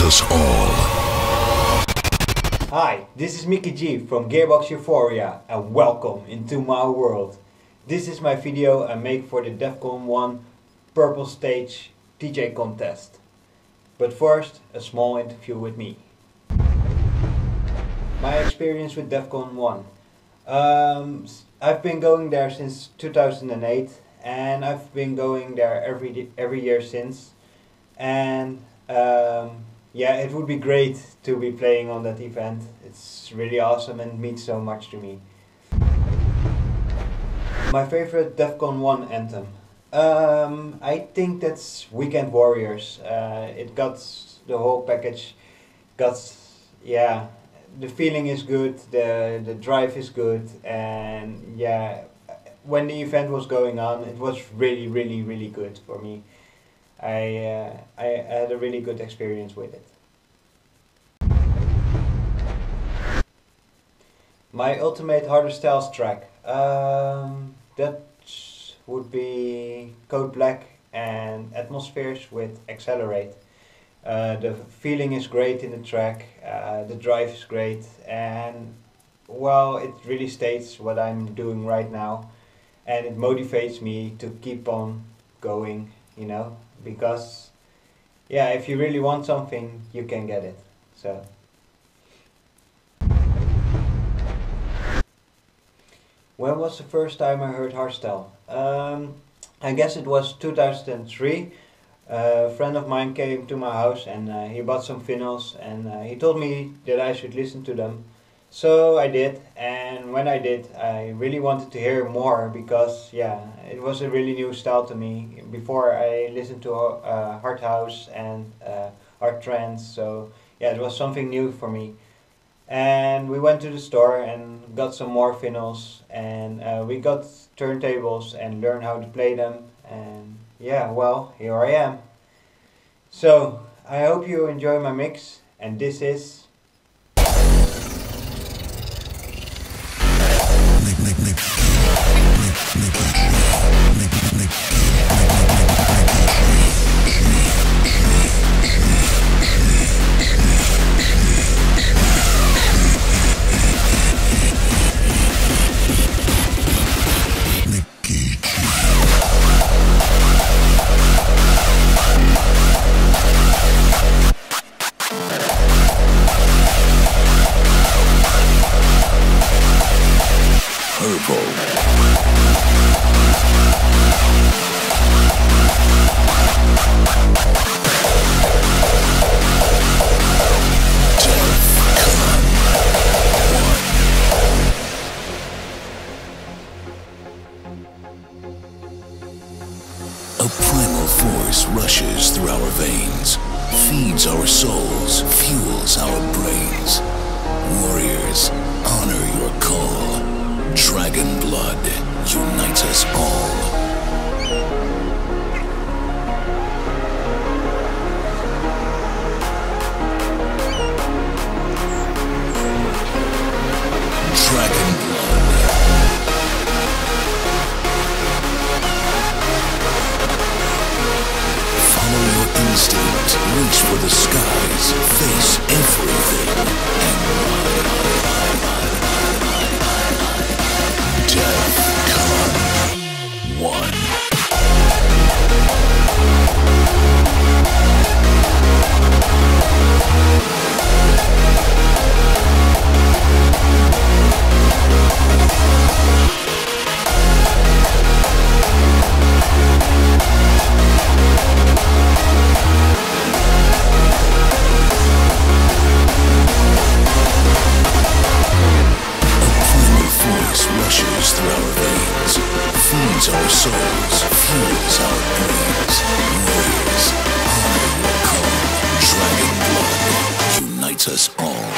us all. Hi, this is Mickey G from Gearbox Euphoria and welcome into my world. This is my video I make for the DEFCON 1 Purple Stage DJ contest. But first, a small interview with me. My experience with DEFCON 1. I've been going there since 2008 and I've been going there every year since. And yeah, it would be great to be playing on that event. It's really awesome and means so much to me. My favorite DEFCON 1 anthem. I think that's Weekend Warriors. It got the whole package. Yeah, the feeling is good, the drive is good, and yeah, when the event was going on, it was really good for me. I had a really good experience with it. My ultimate Harder Styles track. That would be Code Black and Atmospheres with Accelerate. The feeling is great in the track, the drive is great, and well, it really states what I'm doing right now, and it motivates me to keep on going, you know, because yeah, if you really want something, you can get it. So when was the first time I heard hardstyle? I guess it was 2003. A friend of mine came to my house and he bought some vinyls and he told me that I should listen to them. So I did, and when I did, I really wanted to hear more because yeah, it was a really new style to me. Before I listened to hard house and hard trance, so yeah, it was something new for me. And we went to the store and got some more vinyls, and we got turntables and learned how to play them, and yeah, well, here I am. So, I hope you enjoy my mix, and this is... A primal force rushes through our veins, feeds our souls, fuels our brains. Warriors, honor your call. Dragon blood, unite us all. Dragon blood. Follow your instinct, reach for the skies, face everything, and DEFCON 1. Rushes through our veins, feeds our souls, fuels our brains. Warriors, honor your call. Dragon blood, unite us all.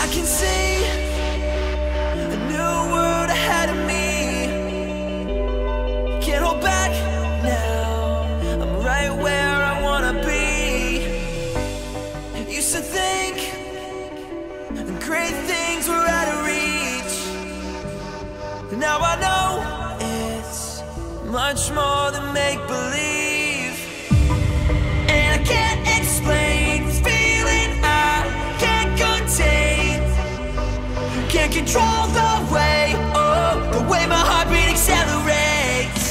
can see a new world ahead of me. Can't hold back now, I'm right where I wanna be. Used to think great things were out of reach, but now I know it's much more than make-believe. And I can't explain this feeling I can't contain. Can't control the way, oh, the way my heartbeat accelerates.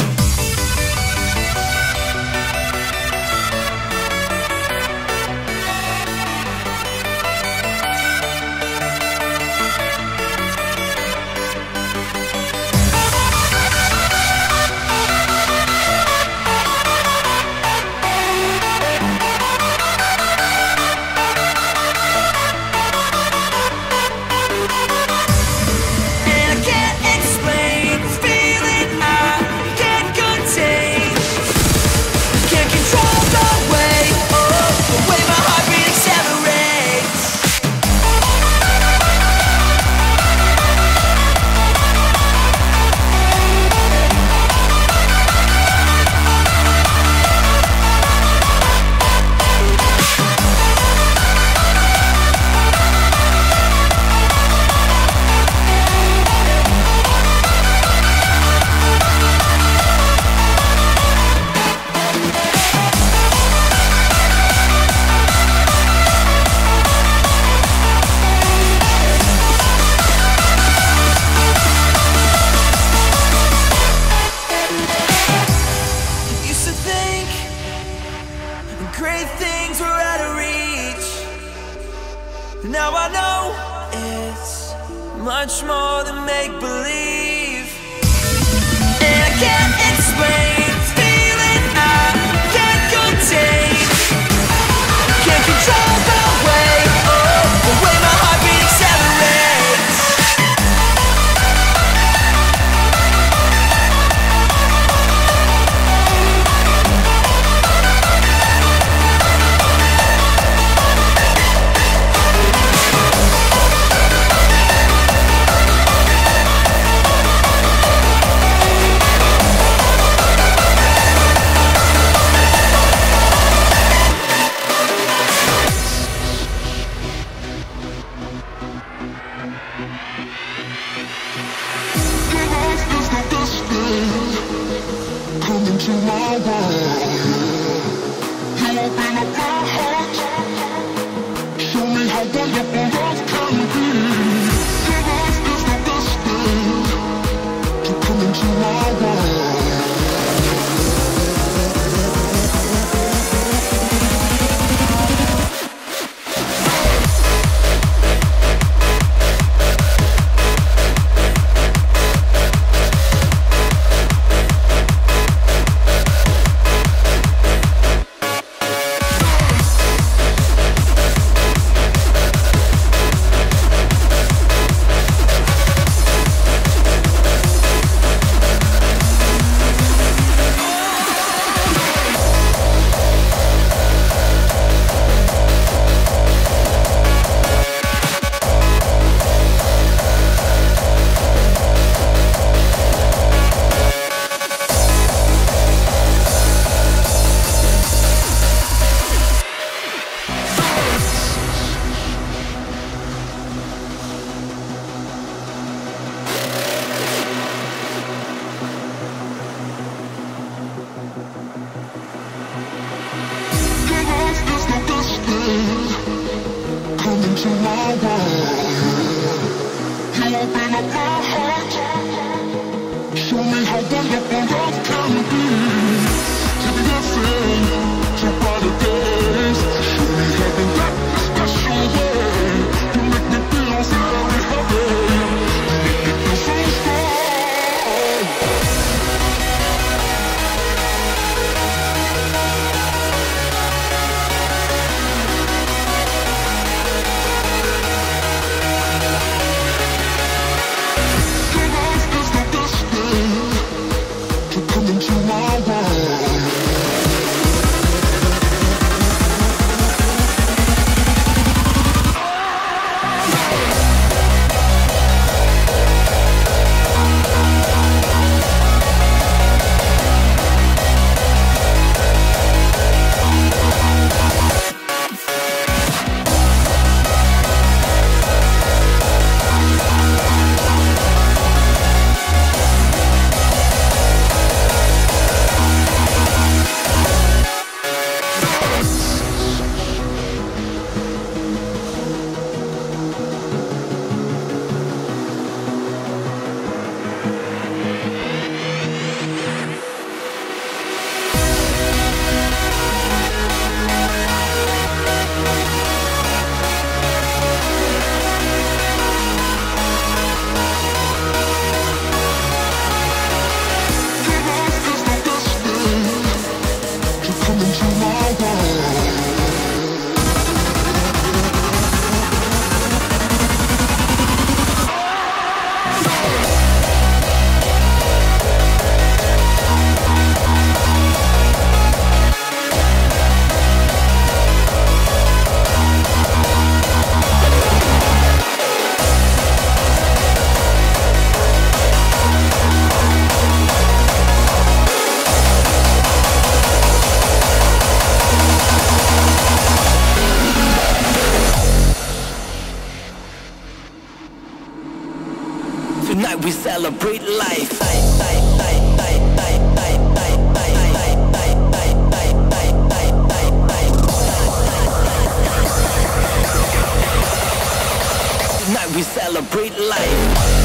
Great things were out of reach, now I know it's much more than make-believe. And I can't explain this feeling I can't contain. Can't control the way, oh, the way my heartbeat accelerates. Come into my world. You open up my heart. Show me how wonderful love can be. Your love is the best thing to come into my world. Come into my world. You open up my heart. Show me how wonderful love can be. Take me dancing to brighter days. Show me heaven that special way. You make me feel very happy. You make me feel so strong. Tonight we celebrate life.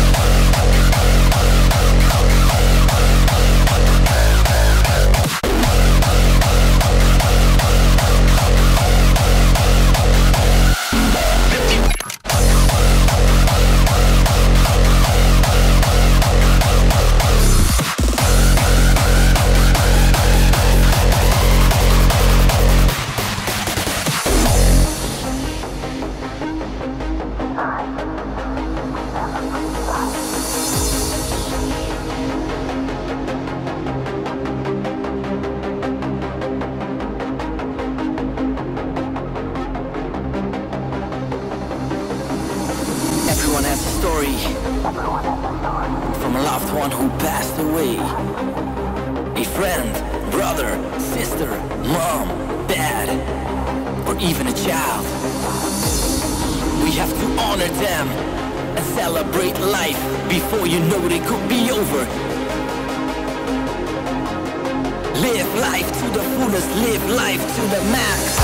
Everyone has a story from a loved one who passed away. A friend, brother, sister, mom, dad, or even a child. We have to honor them and celebrate life before you know it could be over. Live life to the fullest, live life to the max.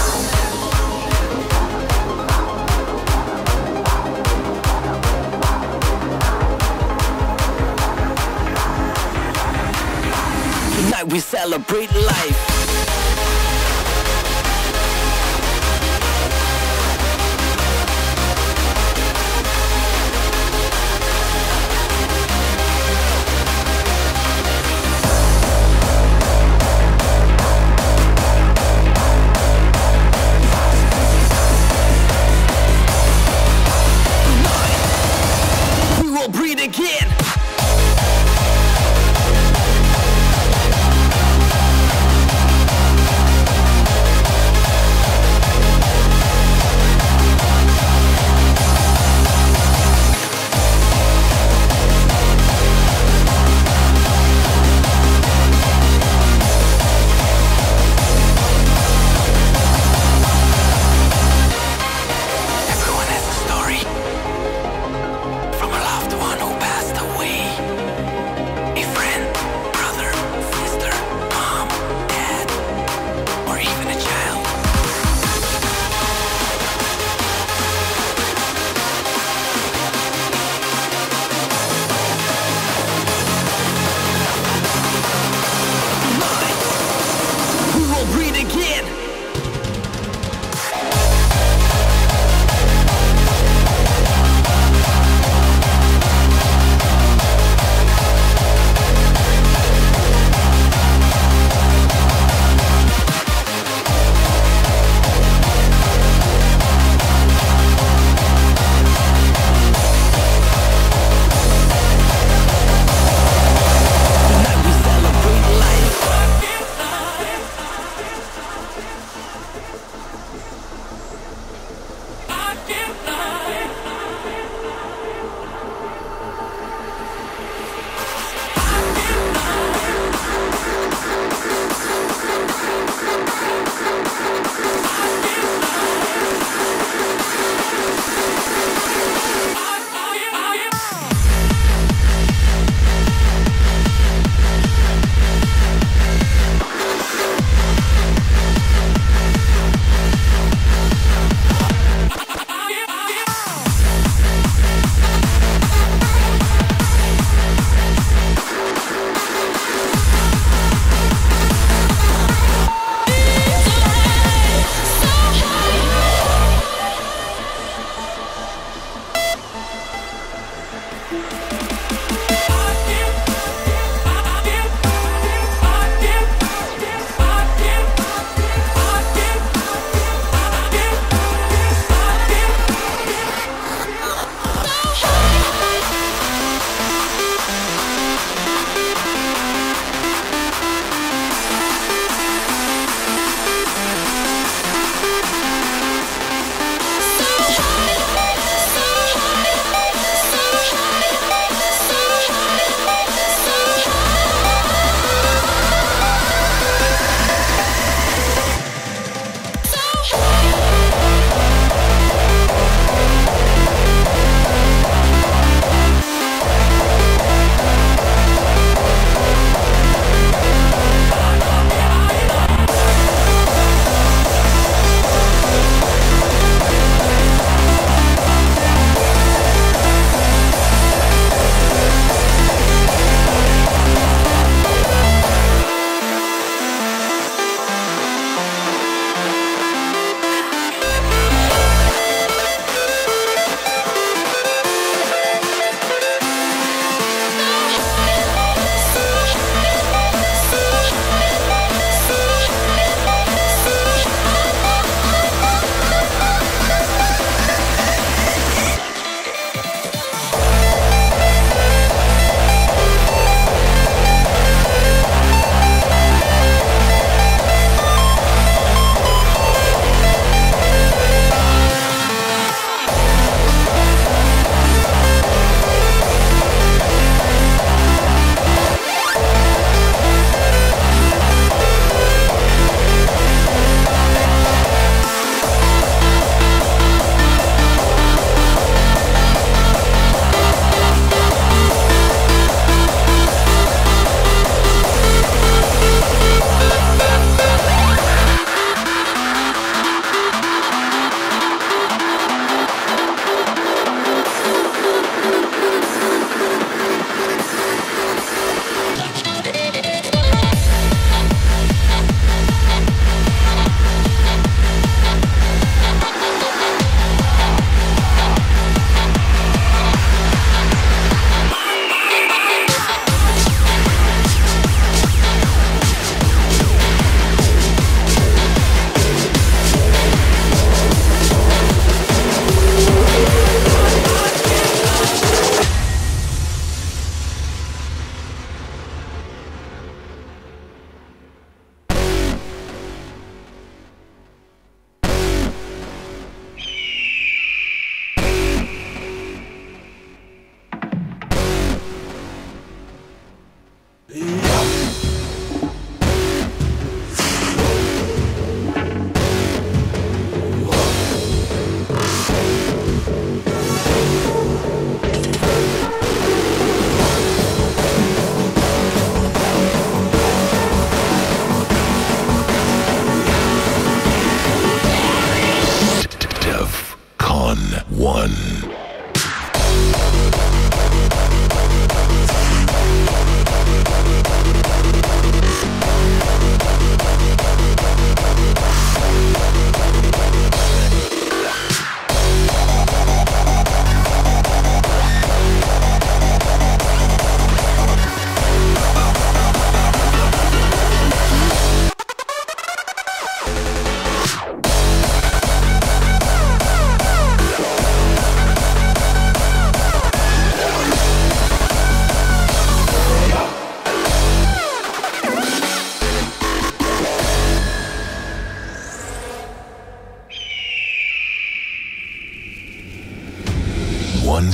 Tonight we celebrate life. Tonight, we will breathe again.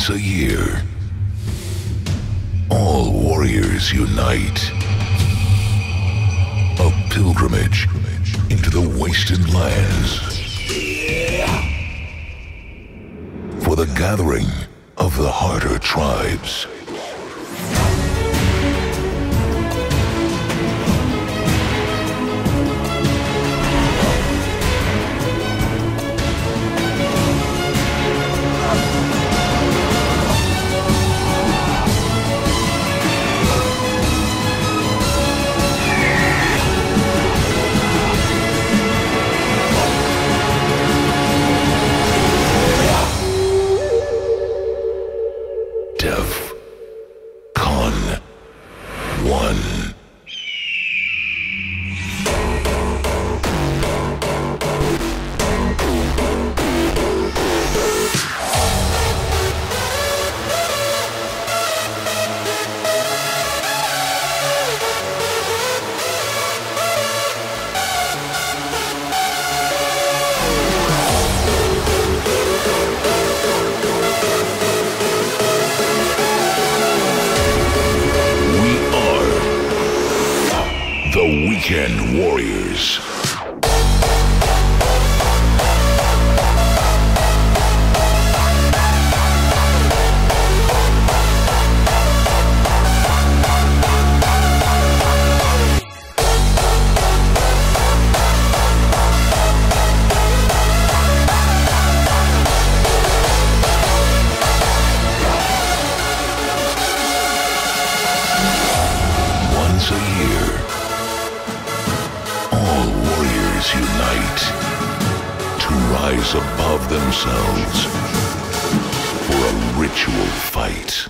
Once a year, all warriors unite. A pilgrimage into the wasted lands. For the gathering of the harder tribes. DEF CON 1. The Weekend Warriors. Once a year, all warriors unite to rise above themselves for a ritual fight.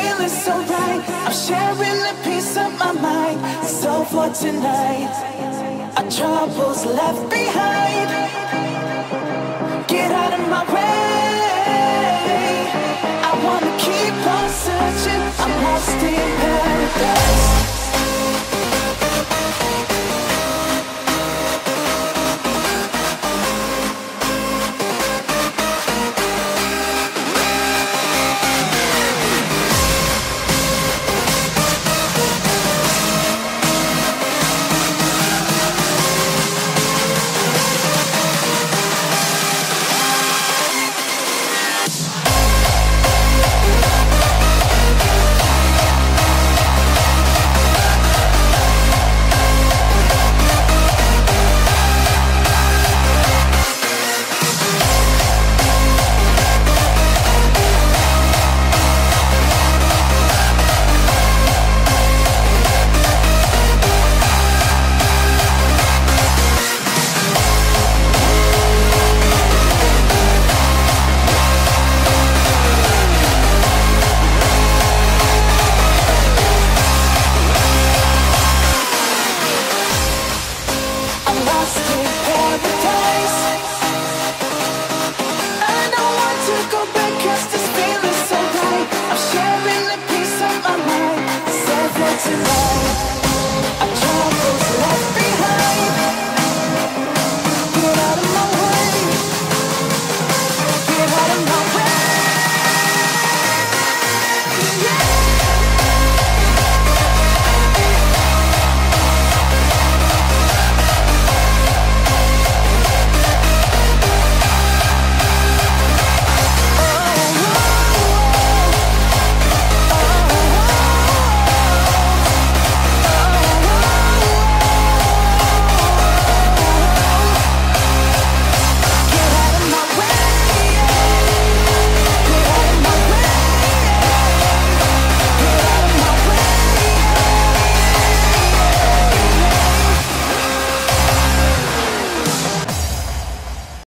feeling so right. I'm sharing a piece of my mind. So for tonight, our troubles left behind. Get out of my way.